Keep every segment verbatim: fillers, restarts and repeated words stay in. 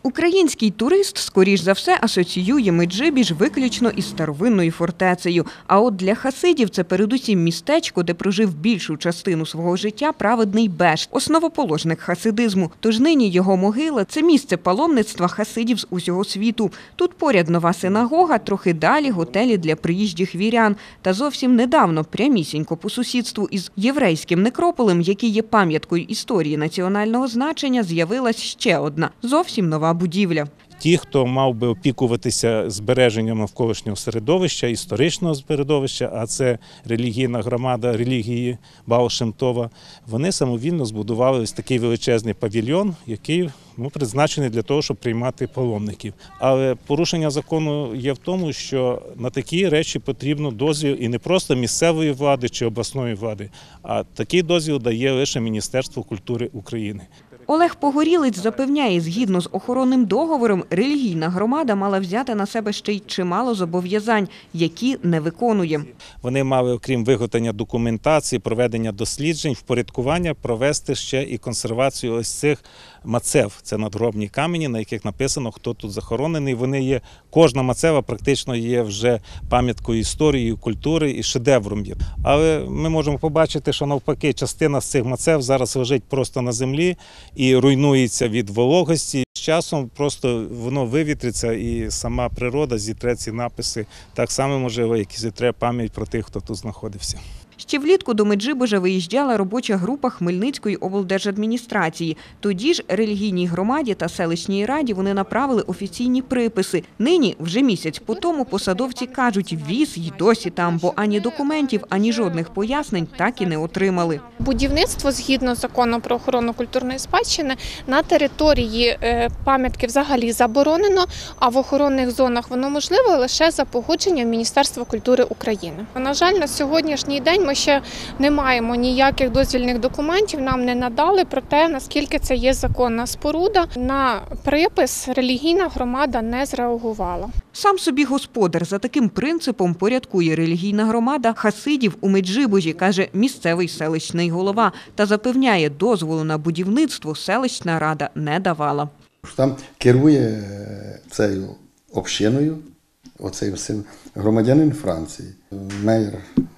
Український турист, скоріш за все, асоціює Меджибіж виключно із старовинною фортецею. А от для хасидів це передусім містечко, де прожив більшу частину свого життя праведний Беш, основоположник хасидизму. Тож нині його могила – це місце паломництва хасидів з усього світу. Тут поряд нова синагога, трохи далі – готелі для приїжджих вірян. Та зовсім недавно, прямісінько по сусідству із єврейським некрополем, який є пам'яткою історії національного значення, з'явилась ще одна, зовсім нова будівля. Ті, хто мав би опікуватися збереженням навколишнього середовища, історичного середовища, а це релігійна громада релігії Баал Шем Това, вони самовільно збудували ось такий величезний павільйон, який ну, призначений для того, щоб приймати паломників. Але порушення закону є в тому, що на такі речі потрібно дозвіл і не просто місцевої влади чи обласної влади, а такий дозвіл дає лише Міністерство культури України. Олег Погорілець запевняє, згідно з охоронним договором, релігійна громада мала взяти на себе ще й чимало зобов'язань, які не виконує. Вони мали, окрім виготовлення документації, проведення досліджень, впорядкування, провести ще і консервацію ось цих мацев. Це надгробні камені, на яких написано, хто тут захоронений. Вони є, кожна мацева практично є вже пам'яткою історії, культури і шедевром. Але ми можемо побачити, що навпаки частина з цих мацев зараз лежить просто на землі і руйнується від вологості. З часом просто воно вивітриться і сама природа зітре ці написи. Так само, можливо, як і зітре пам'ять про тих, хто тут знаходився. Ще влітку до Меджибожа виїжджала робоча група Хмельницької облдержадміністрації. Тоді ж релігійній громаді та селищній раді вони направили офіційні приписи. Нині, вже місяць по тому, посадовці кажуть, віз й досі там, бо ані документів, ані жодних пояснень так і не отримали. Будівництво, згідно закону про охорону культурної спадщини, на території пам'ятки взагалі заборонено, а в охоронних зонах воно можливо лише за погодженням Міністерства культури України. На жаль, на сьогоднішній день ми ще не маємо ніяких дозвільних документів, нам не надали про те, наскільки це є законна споруда. На припис релігійна громада не зреагувала. Сам собі господар. За таким принципом порядкує релігійна громада хасидів у Меджибожі, каже місцевий селищний голова. Та запевняє, дозволу на будівництво селищна рада не давала. Там керує цією общиною, оцей громадянин Франції, мер.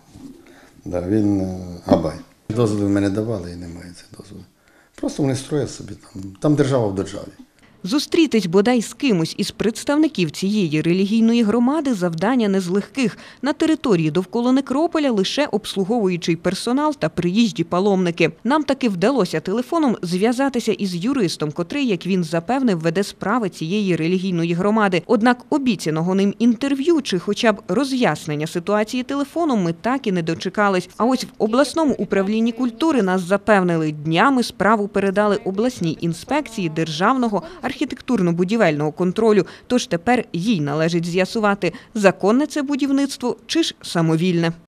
Да, він габай. Дозволу ми не давали і немає цих дозволів. Просто вони строять собі там. Там держава в державі. Зустрітись бодай з кимось із представників цієї релігійної громади завдання не з легких. На території довкола некрополя лише обслуговуючий персонал та приїжджі паломники. Нам таки вдалося телефоном зв'язатися із юристом, котрий, як він запевнив, веде справи цієї релігійної громади. Однак обіцяного ним інтерв'ю чи хоча б роз'яснення ситуації телефоном ми так і не дочекались. А ось в обласному управлінні культури нас запевнили, днями справу передали обласній інспекції державного архітектурно-будівельного контролю, тож тепер їй належить з'ясувати, законне це будівництво чи ж самовільне.